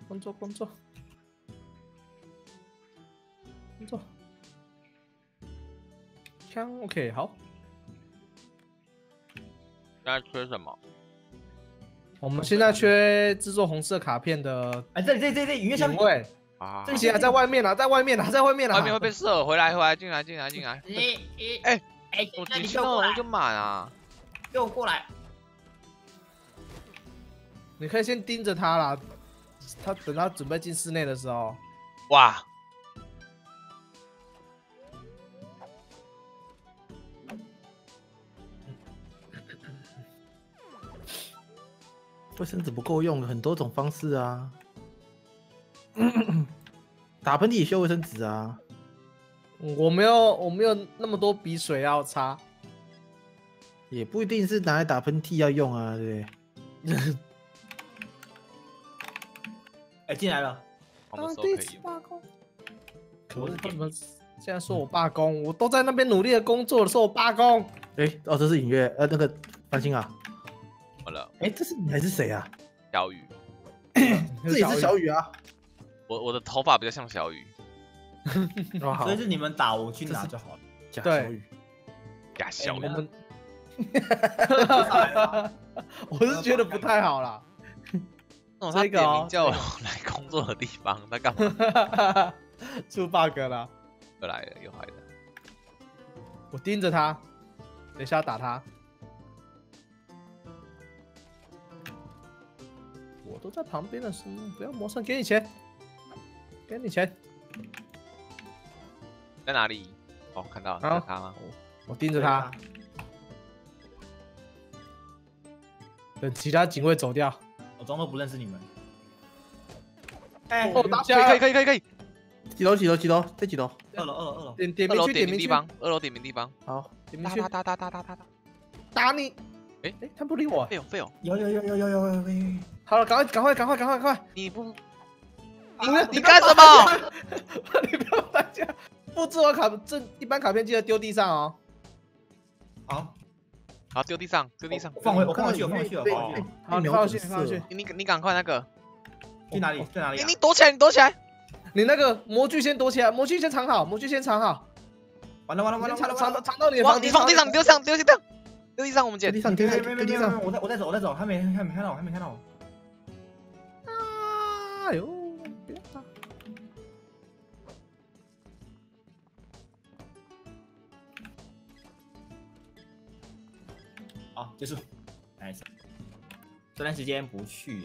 工作，枪 OK 好。 现在缺什么？ 我们现在缺制作红色卡片的哎，这里，影月香警卫。 啊， 不行啊，在外面啊，在外面啊，在外面啊。 外面会被射，回来，进来。 哎， 我那警示那你给我过来， 就满啊！ 给我过来。 你可以先盯着他啦，等他准备进室内的时候， 哇， 卫生纸不够用，很多种方式啊。打喷嚏也需要卫生纸啊。 我没有那么多笔水要擦。 也不一定是拿来打喷嚏要用啊，对不对？ 哎，进来了。 什么时候可以用？ 罢工。可是他们现在说我罢工，我都在那边努力的工作了，说我罢工。 哎，哦，这是影月，那个繁星啊。 好了， 哎，这是你还是谁啊？ 小雨， 这也是小雨啊。 我的头发比较像小雨， 哦，好所以，是你们打，我去拿就好了。 假对小雨。 呀，小雨你们我们们我是觉得不太好啦。 那种他点名叫我来工作的地方，他干嘛？ 出 bug 了， 又来了，又来了。 我盯着他，等一下打他。我都在旁边的时候，不要磨蹭，给你钱，给你钱。 在哪里？哦，看到了， 好是他吗？ 我盯着他，等其他警卫走掉。 我装作不认识你们。哎， 哦，打起来了！ 可以。 几楼？在几楼？ 二楼。 二楼点名区，点名区， 点名地方，二楼点名地方。 好， 点名区， 打， 打你！ 哎哎，他不理我。 废哦， 有。 好了，赶快！ 你不， 你干什么？ 你不要打架！复制完卡一般卡片记得丢地上哦。 好， 丢地上。 我放回去了。 好，你放回去。 你赶快那个， 去哪里？在哪里？ 你躲起来。 你那个模具先躲起来，模具先藏好。 完了！ 藏到你的房间。 你放地上，丢地上，我们捡。 地上， 没，我在走，还没看到我。 哎呦，不要打！ 好，结束。nice。这段时间不去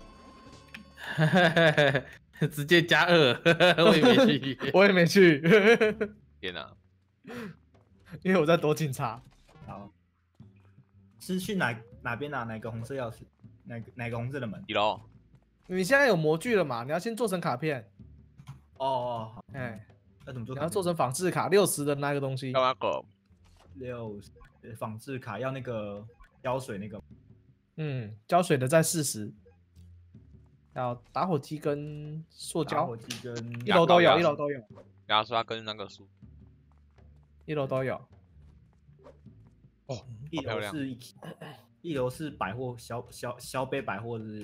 了。 直接加2，我也没去。 我也没去， 天哪！ 因为我在躲警察。 好，是去哪边拿？哪个红色钥匙？哪个红色的门？ 1楼。 你现在有模具了嘛？你要先做成卡片。 哦，好。 哎， 要怎么做？ 你要做成仿制卡60的那个东西。 干嘛狗 60仿制卡要那个胶水那个。 胶水的在40。要打火机跟塑胶。 打火机跟 1楼都有。 牙刷跟那个书。 1楼都有。 哦， 一楼是百货小北百货是。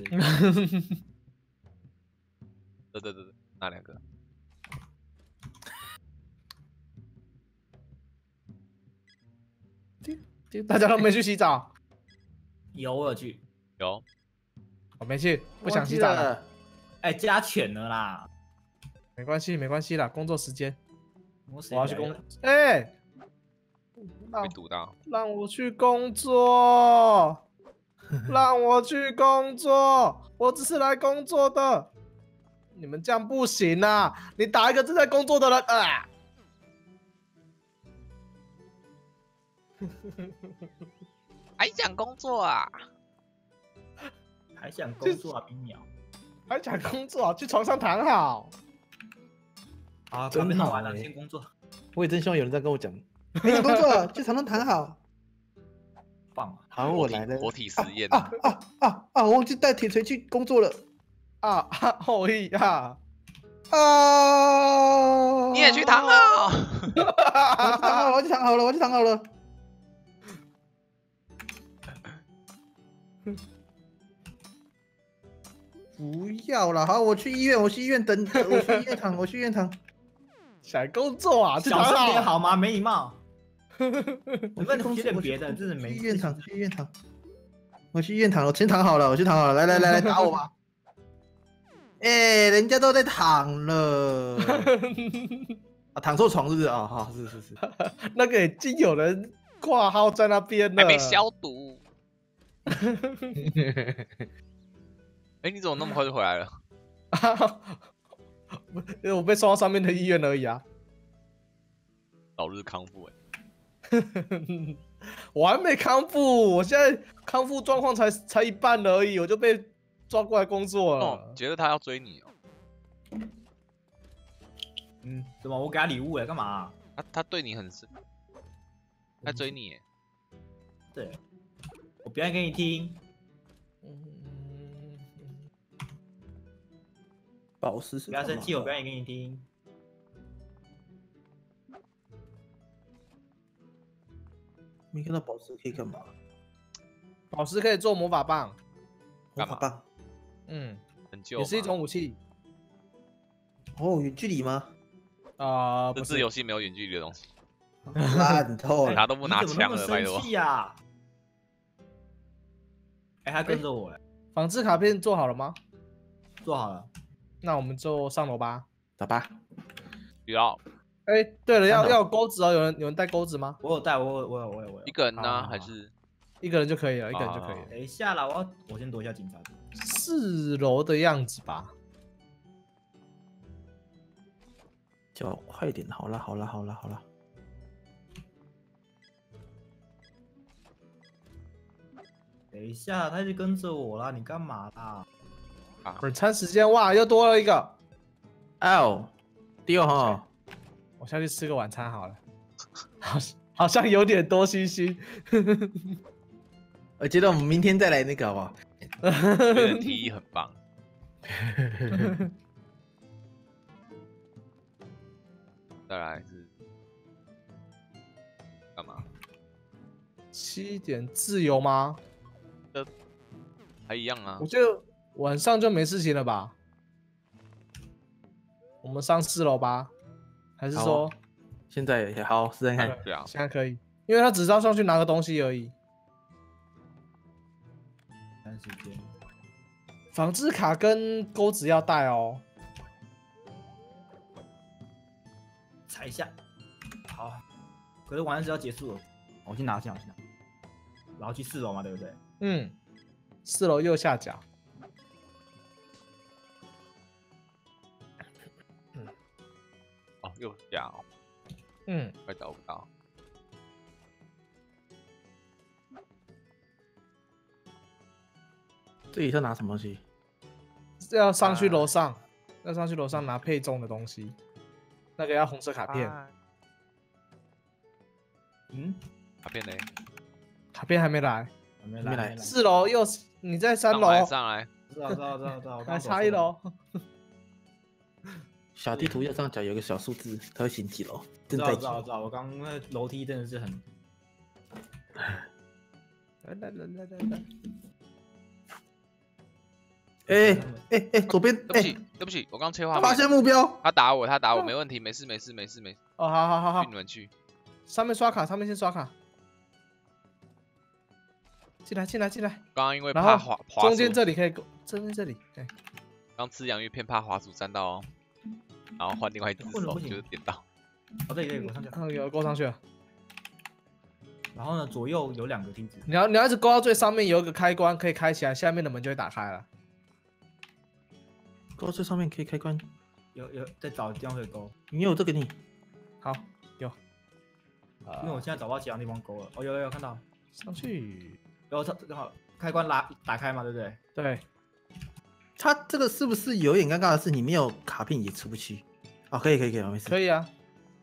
对，那2个。 大家都没去洗澡。 有我有去。 有。 我没去，不想洗澡了。 哎，加钱了啦。 没关系啦，工作时间。 我要去工。哎， 被堵到。 让我去工作，让我去工作，我只是来工作的。你们这样不行啊！你打一个正在工作的人啊！ 还想工作啊？ 还想工作啊，冰鸟。 还想工作，去床上躺好。 啊，准备弄完了，先工作。 我也真希望有人在跟我讲，还想工作，去床上躺好。 棒！ 好，我来了。 活体实验我忘记带铁锤去工作了。 后羿啊！ 你也去躺好。 我去躺好了。 不要了，好，我去医院，我去医院等，我去医院躺，我去医院躺。 想工作啊？ 小声点好吗？没礼貌。 我能不能学点别的？真是去没。 医院躺，去医院躺。我去医院躺，我先躺好了，我去躺好了，来打我吧。哎，人家都在躺了。啊，躺错床是不是？啊，好，是。 那个已经有人挂号在那边了， 还没消毒。哎，你怎么那么快就回来了？ 因为我被送到上面的医院而已啊。 早日康复我还没康复，我现在康复状况才一半而已，我就被抓过来工作了。 哦，觉得他要追你哦。 怎么？我给他礼物哎，干嘛？ 他对你很深，他追你耶。 对，我表演给你听。 宝石是不要生气，我表演给你听。 没看到宝石可以干嘛？ 宝石可以做魔法棒， 干嘛？ 棒， 很旧， 也是一种武器。 哦，远距离吗？ 不这游戏没有远距离的东西。 烂透了， 他都不拿枪了，拜托。 生气呀！哎，他跟着我哎。 仿制卡片做好了吗？ 做好了。 那我们就上楼吧。 打吧。 不要。 哎，对了，要有钩子哦，有人带钩子吗？ 我有带，我有。 一个人呢？还是一个人就可以了？一个人就可以了。 等一下啦，我先躲一下警察。 4楼的样子吧。 叫我快点，好了。 等一下，他就跟着我啦，你干嘛啦？ 晚餐时间，哇，又多了一个。 哦，丢哈， 我下去吃个晚餐好了。好像有点多星星。 我觉得我们明天再来那个好不好？ 觉得提议很棒。再来是干嘛 7点自由吗？ 还一样啊。 我觉得晚上就没事情了吧？我们上4楼吧？还是说现在也好试试看？ 对啊， 现在可以，因为他只是要上去拿个东西而已。 看时间。 仿制卡跟钩子要带哦。 踩一下。好。可是晚上是要结束了，我去拿。然后去4楼嘛，对不对 ？4楼右下角。 哦，右下哦。快找不到。 这里是拿什么东西？ 要上去楼上，拿配重的东西。那个要红色卡片。 卡片嘞？ 卡片还没来。 没来。 4楼右，你在3楼。 上来。 知道。 还差1楼。 小地图右上角有个小数字，它会显几楼。 知道。我刚刚那楼梯真的是很。 来。 哎，左边。 对不起，我刚切画面。 发现目标。 他打我，没问题，没事。 哦，好。 你们去。 上面刷卡，先刷卡。进来。 刚刚因为怕滑中间这里可以，中间这里。 刚吃洋芋片怕滑鼠沾到哦，然后换另外一只手就是点到。 哦，对，我上去。 有勾上去了。 然后呢，左右有2个梯子。 你要一直勾到最上面，有一个开关可以开起来，下面的门就会打开了。 勾最上面可以开关。 有在找地方可以勾。 你有这个你。 好，有。 因为我现在找不到其他地方勾了。哦，有看到。 上去。 然后正好开关打开嘛，对不对？ 对。 它这个是不是有点尴尬的是，你没有卡片也出不去？哦，可以，没事。 可以啊。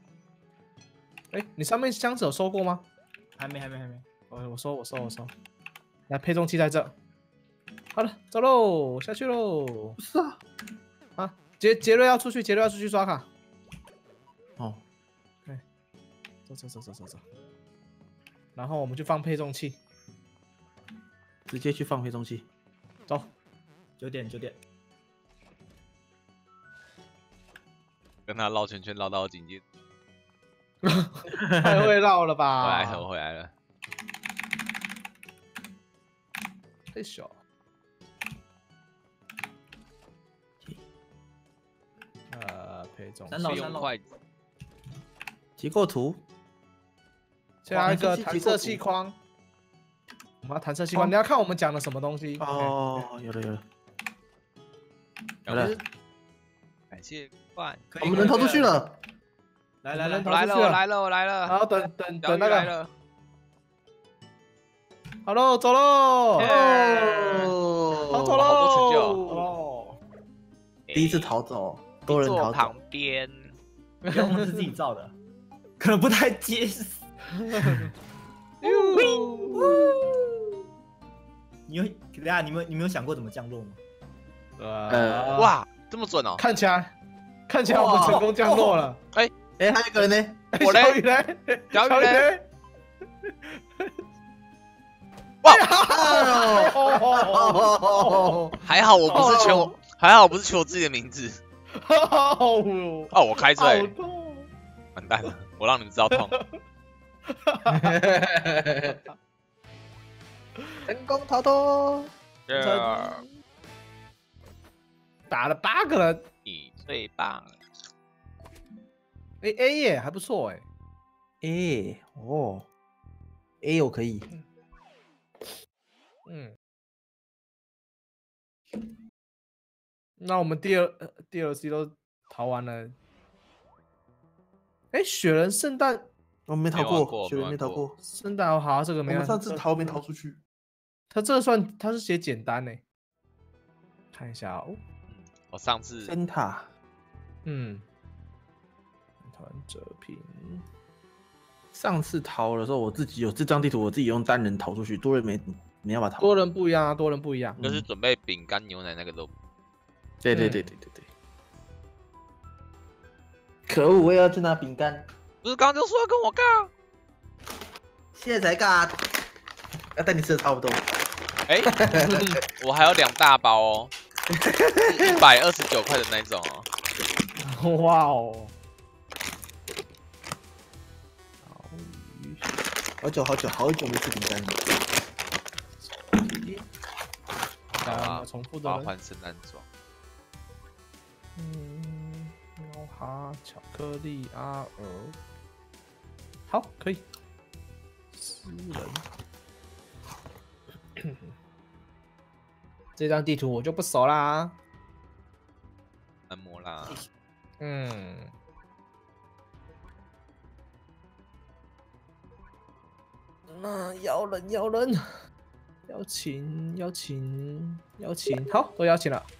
你上面箱子有收过吗？ 还没。 我收。来，配重器在这。好了，走喽，下去喽。 不是啊。 啊，杰瑞要出去刷卡。 哦。 对。走。然后我们去放配重器。 直接去放配重器。 走。 9点。 跟他绕圈圈绕到警戒。 太会绕了回吧？ 来了，我回来了。 太小。配重。 3楼是用筷子。 结构图， 加一个弹射细框。我们要弹射细框，你要看我们讲的什么东西。 哦，有了有了有了， 感谢冠， 我们人投出去了。 来来来， 我来了，我来了，我来了。 然后等那个， 来了。 好喽，走喽。逃走喽！ 好多成就哦。 第一次逃走，多人逃走。 坐旁边。 因为我们是自己造的，可能不太结实。你有想过怎么降落吗？ 哇，这么准哦！ 看起来我们成功降落了。 哎，还有一个人呢。 我嘞， 小雨嘞， 小雨嘞。 哇！ 还好我不是求，还好我不是求我自己的名字。 哦， 我开罪， 好痛！ 完蛋了，我让你们知道痛。 成功逃脱， 打了8个人， 你最棒。 A 耶，还不错哎。 A 哦 ，A 我可以。 那我们第二 C 都逃完了。哎，雪人圣诞我没逃过，雪人没逃过。 圣诞好，这个没。 我们上次逃没逃出去？ 他这个算他是写简单呢。看一下哦。 我上次。 仙塔。 团折屏。 上次逃的时候，我自己有这张地图，我自己用单人逃出去，多人没办法逃。 多人不一样啊，多人不一样。 就是准备饼干、牛奶那个都。 对。可恶，我也要去拿饼干。 不是刚刚就说要跟我尬， 现在才尬，要带你吃的差不多。 哎，我还有2大包哦，129块的那种哦。 哇哦！ 好久没吃饼干了。重复的。 我要换圣诞装。 喵哈，巧克力阿尔。好，可以。私人。这张地图我就不熟啦。 按摩啦。 那邀人，邀请，好，都邀请了。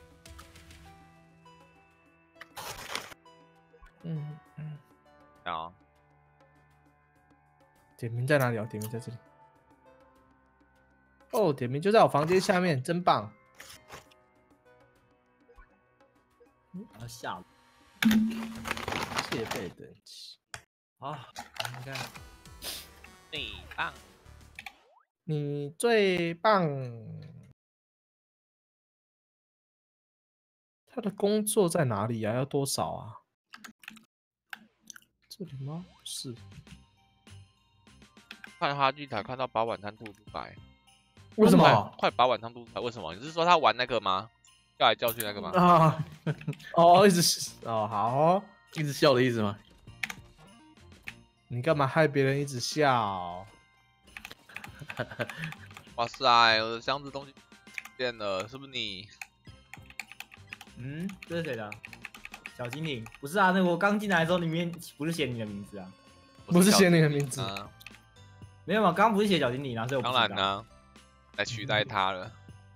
好。 点名在哪里？点名在这里。哦，点名就在我房间下面，真棒。 要下了。 戒备等级。 啊，你看。 最棒！ 你最棒！他的工作在哪里啊？要多少啊？这里吗？是。 看哈剧才看到把晚餐吐出来。 为什么？ 快把晚餐吐出来！为什么？你是说他玩那个吗？叫来叫去那个吗？ 啊！哦，一直好， 一直笑的意思吗？ 你干嘛害别人一直笑？ 哇塞，我的箱子东西变了，是不是你？ 这是谁的？小精灵？不是啊，那我刚进来的时候里面不是写你的名字啊？ 不是写你的名字， 没有嘛？刚刚不是写小精灵啊，所以我当然呢，来取代他了。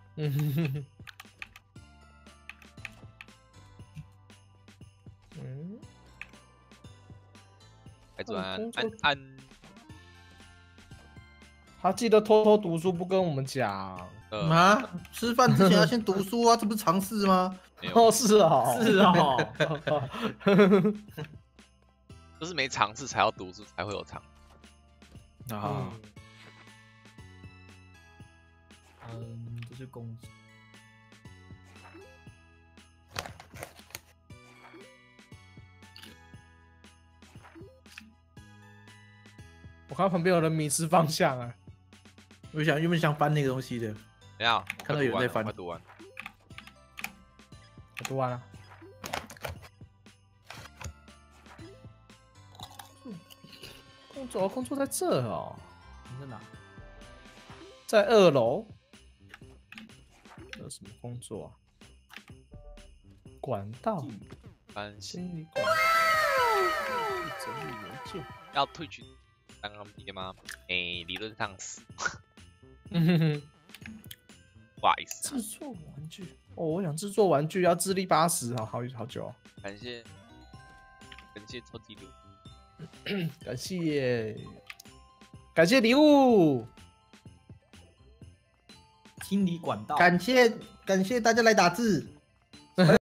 来转安。 他记得偷偷读书，不跟我们讲。 吃饭之前要先读书啊，这不是常识吗？ 哦，是哦， 就是没尝试才要读书，才会有尝。 这是公司。 看旁边有人迷失方向啊！ 我想原本想翻那个东西的， 等一下， 看到有人在翻快读完。 我读完了。工作在这哦， 你在哪？ 在2楼。有什么工作啊？管道。 翻新心理管道。整理邮件。 要退群当 MP 吗？理论上是。不好意思、 制作玩具哦，我想制作玩具要智力80，好久哦。 感谢超级流， 感谢礼物， 清理管道。 感谢大家来打字。